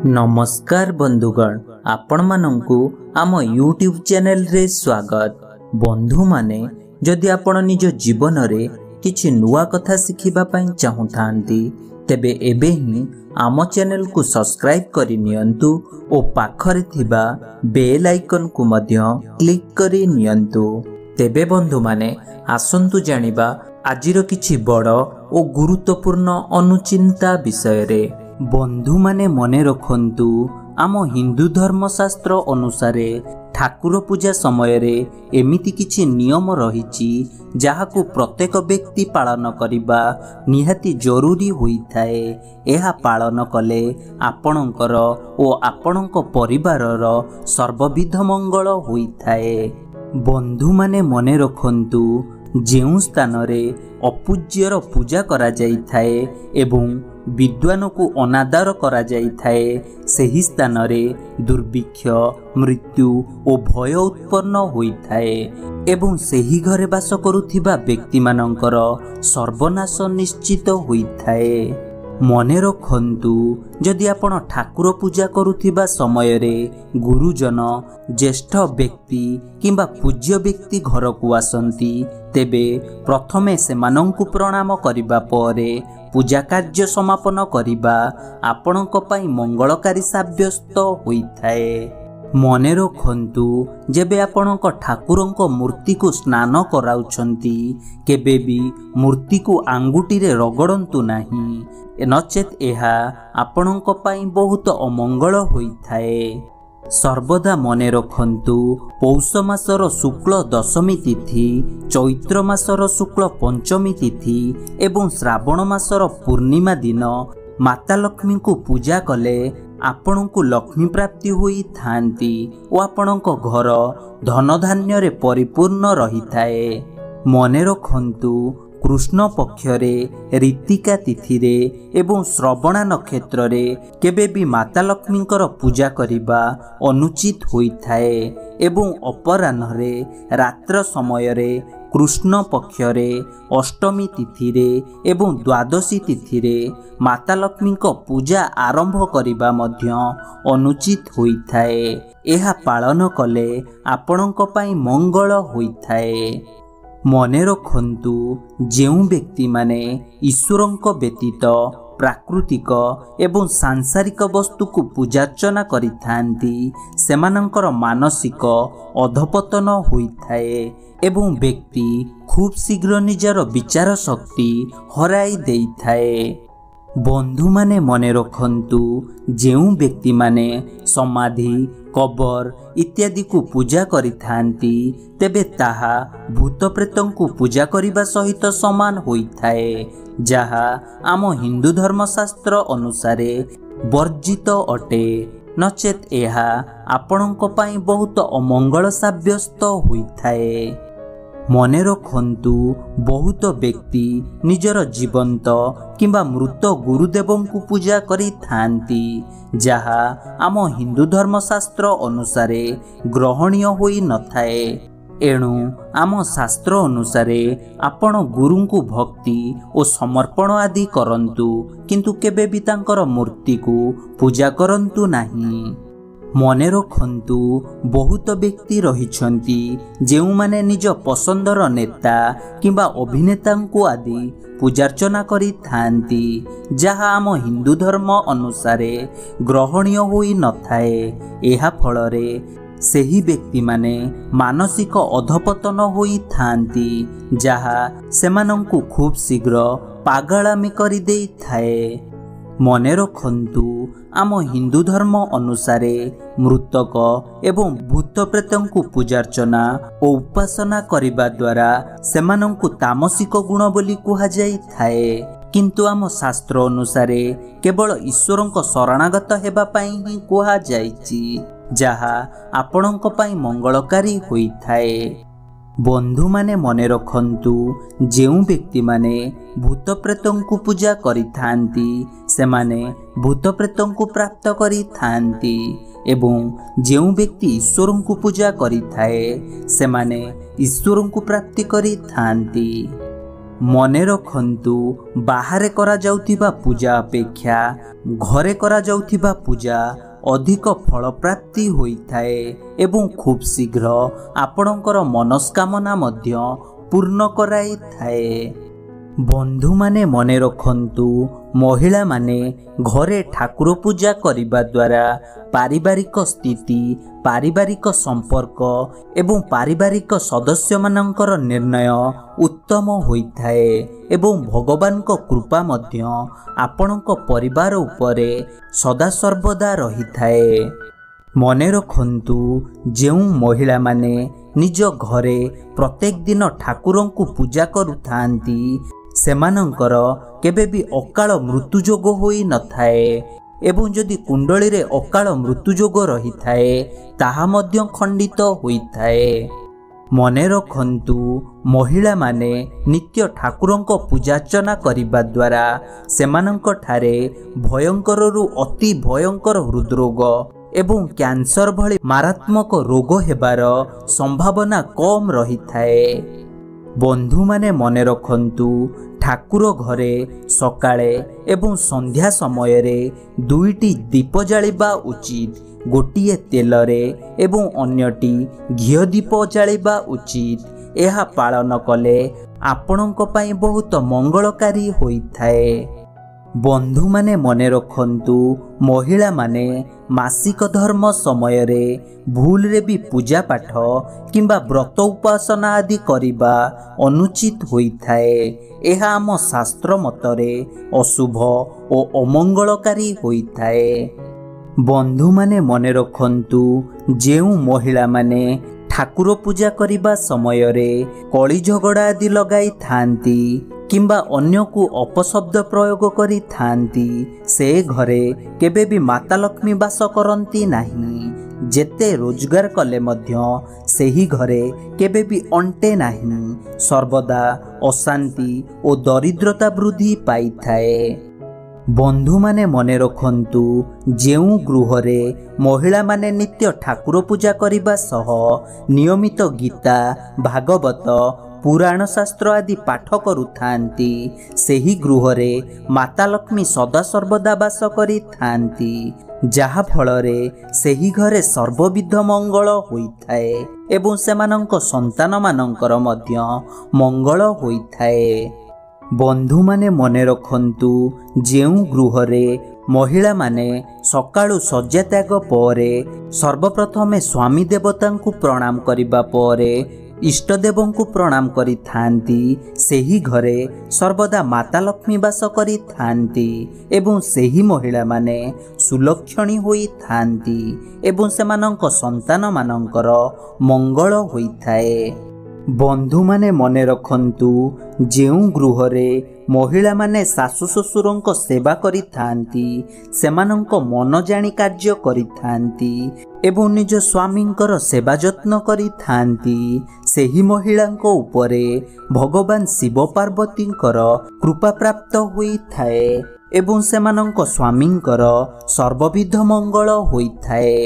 नमस्कार बंधुगण, आपण मानंकु आम यूट्यूब चैनल रे स्वागत। बंधु माने जदि आपण निज जीवन रे किछि नुआ कथा शिखिबा पई चाहुथांती तेबे एबे ही आम चैनल को सब्सक्राइब करि नियंतु ओ पाखरे थिबा बेल आइकन को मध्य क्लिक करि नियंतु। तेबे बंधु माने आसंतु जानिबा आजिर किछि बड़ ओ गुरुत्वपूर्ण अनुचिंता विषय रे। बंधु माने मने रखंतु आम हिंदू धर्मशास्त्र अनुसारे ठाकुर पूजा समय रे एमिति किछि नियम रहिछि जाहाकु प्रत्येक व्यक्ति पालन करिबा निहाती जरूरी होइथाए। एहा पालन कले आपणकर ओ आपणक परिवारर सर्वविध मंगल होइथाए। बंधु माने मने रखंतु जेउ स्थान रे अपूज्यर पूजा करा जाइथाए एवं विद्वान को अनादर करा जाइथाए सेही स्थान रे दुर्भिक्ष मृत्यु और भय उत्पन्न होइथाए एवं सेही घरे वास करुथिबा व्यक्ति मानकर सर्वनाश निश्चित होइथाए। मने रखंतु जदि आपण ठाकुर पूजा करुथिबा समय रे गुरुजन ज्येष्ठ व्यक्ति किंबा पूज्य व्यक्ति घर को आसंती तेबे प्रथमे सेमानंकु प्रणाम करिबा परे पूजा कार्य समापन करिबा आपणक पई मंगलकारी साब्यस्त होइथाए। मने रखंतु जेबे आपणक ठाकुरंक मूर्ति को स्नान कराउछंती केबे भी मूर्ति को आंगुटी रे रगड़ंतु नाही नचेत एहा आपणक पई बहुत अमंगल होइथाए। सर्वदा मने रखंतु पौष मासर शुक्ल दशमी तिथि चैत्र मासर शुक्ल पंचमी तिथि एवं श्रावण मासर पूर्णिमा दिन माता लक्ष्मी को पूजा कले आपण को लक्ष्मी प्राप्ति होई थांती और आपणक घर धन धान्य रे परिपूर्ण रही थाए। मने रखंतु कृष्ण पक्षरे ऋतिका तिथि रे एवं श्रवणा नक्षत्र रे केबे भी माता लक्ष्मींकर पूजा करिबा अनुचित होइथाए एवं अपराह्न रे रात्र समय रे कृष्ण पक्षरे अष्टमी तिथि रे एवं द्वादशी तिथि रे माता लक्ष्मींक पूजा आरंभ करिबा मध्य अनुचित होइथाए। एहा पालन कले आपणक पई मंगल होइथाए। मने रखंतु जेउ व्यक्ति माने ईश्वरंक व्यतीत प्राकृतिक एवं सांसारिक वस्तु को पूजार्चना करिथांती सेमानंकर मानसिक अधपतन होइथाए एवं व्यक्ति खूब शीघ्र निजर विचार शक्ति हराई देइथाए। बंधु माने मने रखंतु जेउ व्यक्ति माने समाधि कबर इत्यादि को पूजा करिथांती तेबे ताहा भूत प्रेतों को पूजा करिबा सहित समान होइथाए जहा आम हिंदू धर्मशास्त्र अनुसारे वर्जित अटे नचेत एहा आपणक पई बहुत अमंगल साब्यस्त होइथाए। मने रखंतु बहुत व्यक्ति निजर जीवंत किंबा मृत गुरुदेवों को पूजा करि थांती जहा आम हिंदू धर्मशास्त्र अनुसारे ग्रहणीय होई नथाए। एणु आम शास्त्र अनुसारे आपण गुरु को भक्ति और समर्पण आदि करंतु किंतु केबे भी तांकर मूर्ति को पूजा करंतु नाही। मने रखंतु बहुत व्यक्ति रहिछंती जेउ माने निज पसंदर नेता किंबा अभिनेता को आदि पूजार्चना करि थांती जहा आम हिंदू धर्म अनुसारे ग्रहणीय होई नथाए। एहा फलरे सेही व्यक्ति माने मानसिक अधपतन होई थांती जहा सेमानंकु खूब शीघ्र पागलामी करि देई थाए। मने रखंतु आम हिंदू धर्म अनुसारे मृतक एवं भूत प्रेतों को पूजार्चना और उपासना करिबा द्वारा सेमानंकु तामसिक गुण बोली कुहा जाई थाए किंतु आम शास्त्र अनुसारे केवल ईश्वरंक शरणागत हेबा पई ही कुहा जाईची जहा आपणक पई मंगलकारी होइथाए। बंधु माने मने रखंतु जेउ व्यक्ति माने भूत प्रेतों को पूजा करिथांती सेमाने भूत प्रेतों को प्राप्त करिथांती एवं जेउ व्यक्ति ईश्वरों को पूजा करिथाए सेमाने ईश्वरों को प्राप्ति करिथांती। ମନେ ରଖନ୍ତୁ, ବାହାରେ କରାଯାଉଥିବା ପୂଜା ଅପେକ୍ଷା ଘରେ କରାଯାଉଥିବା ପୂଜା ଅଧିକ ଫଳପ୍ରାପ୍ତି ହୋଇଥାଏ ଏବଂ ଖୁବ୍ ଶୀଘ୍ର ଆପଣଙ୍କର ମନସ୍କାମନା ମଧ୍ୟ ପୂର୍ଣ୍ଣ କରାଇଥାଏ। ବନ୍ଧୁମାନେ ମନେ ରଖନ୍ତୁ, ମହିଳାମାନେ ଘରେ ଠାକୁର ପୂଜା କରିବା ଦ୍ୱାରା ପାରିବାରିକ ସ୍ଥିତି, ପାରିବାରିକ ସମ୍ପର୍କ ଏବଂ ପାରିବାରିକ ସଦସ୍ୟମାନଙ୍କର ନିର୍ଣ୍ଣୟ ଉତ୍ତମ ହୋଇଥାଏ ଏବଂ ଭଗବାନଙ୍କ କୃପା ମଧ୍ୟ ଆପଣଙ୍କ ପରିବାର ଉପରେ ସଦାସର୍ବଦା ରହିଥାଏ। ମନେ ରଖନ୍ତୁ, ଯେଉଁ ମହିଳାମାନେ ନିଜ ଘରେ ପ୍ରତ୍ୟେକ ଦିନ ଠାକୁରଙ୍କୁ ପୂଜା କରୁଥାନ୍ତି ସେମାନଙ୍କର କେବେ ବି ଅକାଳ ମୃତ୍ୟୁ ଯୋଗ ହୋଇନଥାଏ ଏବଂ ଯଦି କୁଣ୍ଡଳୀରେ ଅକାଳ ମୃତ୍ୟୁ ଯୋଗ ରହିଥାଏ ତାହା ମଧ୍ୟ ଖଣ୍ଡିତ ହୋଇଥାଏ। ମନେ ରଖନ୍ତୁ, ମହିଳାମାନେ ନିତ୍ୟ ଠାକୁରଙ୍କ ପୂଜାର୍ଚ୍ଚନା କରିବା ଦ୍ୱାରା ସେମାନଙ୍କଠାରେ ଭୟଙ୍କରରୁ ଅତି ଭୟଙ୍କର ହୃଦରୋଗ ଏବଂ କ୍ୟାନ୍ସର ଭଳି ମାରାତ୍ମକ ରୋଗ ହେବାର ସମ୍ଭାବନା କମ୍ ରହିଥାଏ। ବନ୍ଧୁମାନେ ମନେ ରଖନ୍ତୁ, ଠାକୁର ଘରେ ସକାଳେ ଏବଂ ସନ୍ଧ୍ୟା ସମୟରେ 2ଟି ଦୀପ ଜାଳିବା ଉଚିତ। ଗୋଟିଏ ତେଲରେ ଏବଂ ଅନ୍ୟଟି ଘିଅ ଦୀପ ଜାଳିବା ଉଚିତ। ଏହା ପାଳନ କଲେ ଆପଣଙ୍କ ପାଇଁ ବହୁତ ମଙ୍ଗଳକାରୀ ହୋଇଥାଏ। ବନ୍ଧୁମାନେ ମନେ ରଖନ୍ତୁ, ମହିଳାମାନେ ମାସିକ ଧର୍ମ ସମୟରେ ଭୁଲରେ ବି ପୂଜା ପାଠ କିମ୍ବା ବ୍ରତ ଉପାସନା ଆଦି କରିବା ଅନୁଚିତ ହୋଇଥାଏ। ଏହା ଆମ ଶାସ୍ତ୍ର ମତରେ ଅଶୁଭ ଓ ଅମଙ୍ଗଳକାରୀ ହୋଇଥାଏ। ବନ୍ଧୁମାନେ ମନେ ରଖନ୍ତୁ, ଯେଉଁ ମହିଳାମାନେ ଠାକୁର ପୂଜା କରିବା ସମୟରେ କଳି ଝଗଡ଼ା ଆଦି ଲଗାଇଥାନ୍ତି କିମ୍ବା ଅନ୍ୟକୁ ଅପଶବ୍ଦ ପ୍ରୟୋଗ କରିଥାନ୍ତି ସେ ଘରେ କେବେ ବି ମାତା ଲକ୍ଷ୍ମୀ ବାସ କରନ୍ତି ନାହିଁ। ଯେତେ ରୋଜଗାର କଲେ ମଧ୍ୟ ସେହି ଘରେ କେବେ ବି ଅଣ୍ଟେ ନାହିଁ। ସର୍ବଦା ଅଶାନ୍ତି ଓ ଦରିଦ୍ରତା ବୃଦ୍ଧି ପାଇଥାଏ। ବନ୍ଧୁମାନେ ମନେ ରଖନ୍ତୁ, ଯେଉଁ ଗୃହରେ ମହିଳାମାନେ ନିତ୍ୟ ଠାକୁର ପୂଜା କରିବା ସହ ନିୟମିତ ଗୀତା, ଭାଗବତ, ପୁରାଣ ଶାସ୍ତ୍ର ଆଦି ପାଠ କରୁଥାନ୍ତି ସେହି ଗୃହରେ ମାତା ଲକ୍ଷ୍ମୀ ସଦାସର୍ବଦା ବାସ କରିଥାନ୍ତି, ଯାହା ଫଳରେ ସେହି ଘରେ ସର୍ବବିଧ ମଙ୍ଗଳ ହୋଇଥାଏ ଏବଂ ସେମାନଙ୍କ ସନ୍ତାନମାନଙ୍କର ମଧ୍ୟ ମଙ୍ଗଳ ହୋଇଥାଏ। ବନ୍ଧୁମାନେ ମନେ ରଖନ୍ତୁ, ଯେଉଁ ଗୃହରେ ମହିଳାମାନେ ସକାଳୁ ଶଯ୍ୟା ତ୍ୟାଗ ପରେ ସର୍ବପ୍ରଥମେ ସ୍ୱାମୀ ଦେବତାଙ୍କୁ ପ୍ରଣାମ କରିବା ପରେ ଇଷ୍ଟଦେବଙ୍କୁ ପ୍ରଣାମ କରିଥାନ୍ତି ସେହି ଘରେ ସର୍ବଦା ମାତା ଲକ୍ଷ୍ମୀ ବାସ କରିଥାନ୍ତି ଏବଂ ସେହି ମହିଳାମାନେ ସୁଲକ୍ଷଣୀ ହୋଇଥାନ୍ତି ଏବଂ ସେମାନଙ୍କ ସନ୍ତାନମାନଙ୍କର ମଙ୍ଗଳ ହୋଇଥାଏ। ବନ୍ଧୁମାନେ ମନେ ରଖନ୍ତୁ, ଯେଉଁ ଗୃହରେ ମହିଳାମାନେ ଶାଶୁ ଶ୍ୱଶୁରଙ୍କ ସେବା କରିଥାନ୍ତି ସେମାନଙ୍କ ମନ ଜାଣି କାର୍ଯ୍ୟ କରିଥାନ୍ତି ଏବଂ ନିଜ ସ୍ୱାମୀଙ୍କର ସେବା ଯତ୍ନ କରିଥାନ୍ତି ସେହି ମହିଳାଙ୍କ ଉପରେ ଭଗବାନ ଶିବ ପାର୍ବତୀଙ୍କର କୃପା ପ୍ରାପ୍ତ ହୋଇଥାଏ ଏବଂ ସେମାନଙ୍କ ସ୍ୱାମୀଙ୍କର ସର୍ବବିଧ ମଙ୍ଗଳ ହୋଇଥାଏ।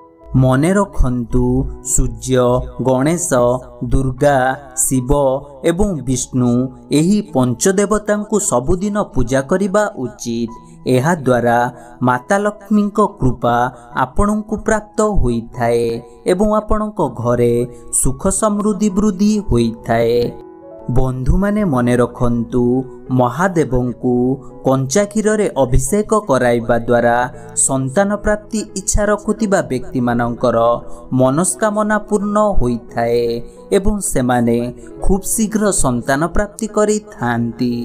ମନେ ରଖନ୍ତୁ, ସୂର୍ଯ୍ୟ, ଗଣେଶ, ଦୁର୍ଗା, ଶିବ ଏବଂ ବିଷ୍ଣୁ ଏହି ପଞ୍ଚଦେବତାଙ୍କୁ ସବୁଦିନ ପୂଜା କରିବା ଉଚିତ। ଏହାଦ୍ୱାରା ମାତା ଲକ୍ଷ୍ମୀଙ୍କ କୃପା ଆପଣଙ୍କୁ ପ୍ରାପ୍ତ ହୋଇଥାଏ ଏବଂ ଆପଣଙ୍କ ଘରେ ସୁଖ ସମୃଦ୍ଧି ବୃଦ୍ଧି ହୋଇଥାଏ। ବନ୍ଧୁମାନେ ମନେ ରଖନ୍ତୁ, ମହାଦେବଙ୍କୁ କଞ୍ଚା କ୍ଷୀରରେ ଅଭିଷେକ କରାଇବା ଦ୍ୱାରା ସନ୍ତାନ ପ୍ରାପ୍ତି ଇଚ୍ଛା ରଖୁଥିବା ବ୍ୟକ୍ତିମାନଙ୍କର ମନସ୍କାମନା ପୂର୍ଣ୍ଣ ହୋଇଥାଏ ଏବଂ ସେମାନେ ଖୁବ୍ ଶୀଘ୍ର ସନ୍ତାନ ପ୍ରାପ୍ତି କରିଥାନ୍ତି।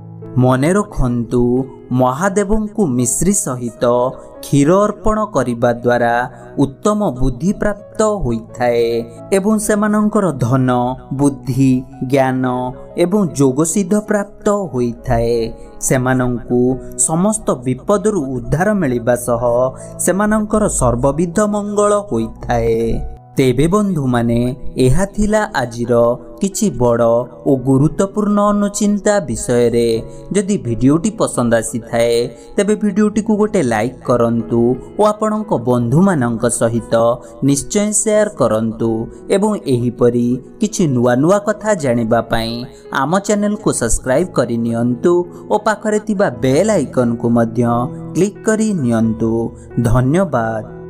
ମନେ ରଖନ୍ତୁ, ମହାଦେବଙ୍କୁ ମିଶ୍ରି ସହିତ କ୍ଷୀର ଅର୍ପଣ କରିବା ଦ୍ୱାରା ଉତ୍ତମ ବୁଦ୍ଧି ପ୍ରାପ୍ତ ହୋଇଥାଏ ଏବଂ ସେମାନଙ୍କର ଧନ, ବୁଦ୍ଧି, ଜ୍ଞାନ ଏବଂ ଯୋଗସିଦ୍ଧ ପ୍ରାପ୍ତ ହୋଇଥାଏ। ସେମାନଙ୍କୁ ସମସ୍ତ ବିପଦରୁ ଉଦ୍ଧାର ମିଳିବା ସହ ସେମାନଙ୍କର ସର୍ବବିଧ ମଙ୍ଗଳ ହୋଇଥାଏ। तेबे बंधु माने एहा थिला आजिर किछि बड़ और गुरुत्वपूर्ण अनुचिंता विषय रे। जदि वीडियोटी पसंद आसी थाए तेबे वीडियोटी को गोटे लाइक करंतु और आपणक बंधु मानक सहित निश्चय शेयर करंतु एवं एही परी किछि नुआ नुआ कथा जानिबा पई आम चैनल को सब्सक्राइब करि नियंतु और पाखरे थिबा बेल आइकन को मध्य क्लिक करि नियंतु। धन्यवाद।